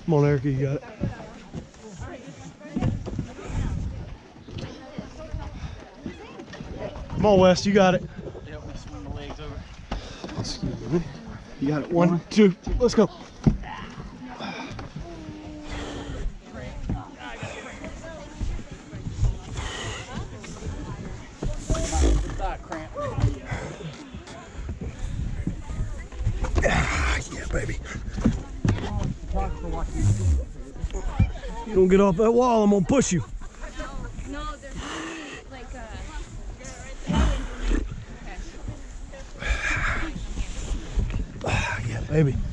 Come on, Erica, you got it. Come on, Wes, you got it. Help me swing the legs over. Excuse me. You got it. 1, 2, let's go. Yeah, baby. You don't get off that wall, I'm gonna push you. No, there's like Yeah, baby.